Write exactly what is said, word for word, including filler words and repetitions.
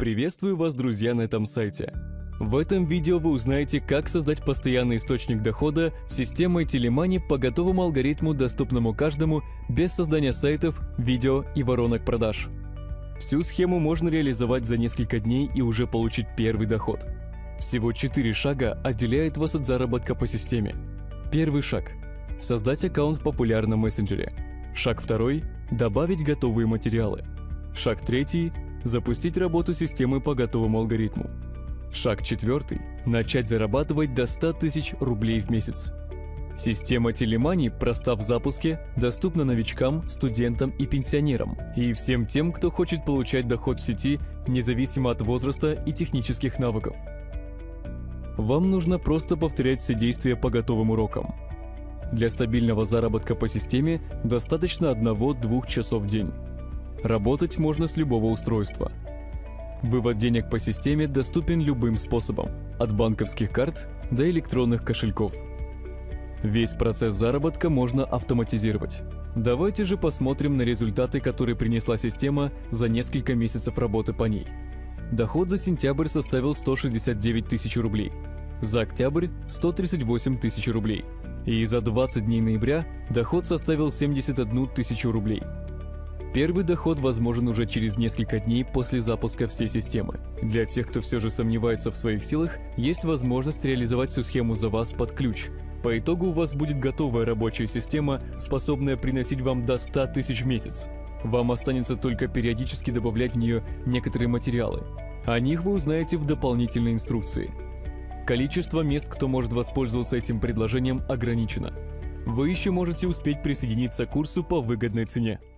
Приветствую вас, друзья, на этом сайте. В этом видео вы узнаете, как создать постоянный источник дохода с системой Телемани по готовому алгоритму, доступному каждому, без создания сайтов, видео и воронок продаж. Всю схему можно реализовать за несколько дней и уже получить первый доход. Всего четыре шага отделяет вас от заработка по системе. Первый шаг – создать аккаунт в популярном мессенджере. Шаг второй – добавить готовые материалы. Шаг третий – запустить работу системы по готовому алгоритму. Шаг четвертый – начать зарабатывать до ста тысяч рублей в месяц. Система Телемани проста в запуске, доступна новичкам, студентам и пенсионерам, и всем тем, кто хочет получать доход в сети, независимо от возраста и технических навыков. Вам нужно просто повторять все действия по готовым урокам. Для стабильного заработка по системе достаточно одного-двух часов в день. Работать можно с любого устройства. Вывод денег по системе доступен любым способом, от банковских карт до электронных кошельков. Весь процесс заработка можно автоматизировать. Давайте же посмотрим на результаты, которые принесла система за несколько месяцев работы по ней. Доход за сентябрь составил сто шестьдесят девять тысяч рублей, за октябрь – сто тридцать восемь тысяч рублей, и за двадцать дней ноября доход составил семьдесят одну тысячу рублей. Первый доход возможен уже через несколько дней после запуска всей системы. Для тех, кто все же сомневается в своих силах, есть возможность реализовать всю схему за вас под ключ. По итогу у вас будет готовая рабочая система, способная приносить вам до ста тысяч в месяц. Вам останется только периодически добавлять в нее некоторые материалы. О них вы узнаете в дополнительной инструкции. Количество мест, кто может воспользоваться этим предложением, ограничено. Вы еще можете успеть присоединиться к курсу по выгодной цене.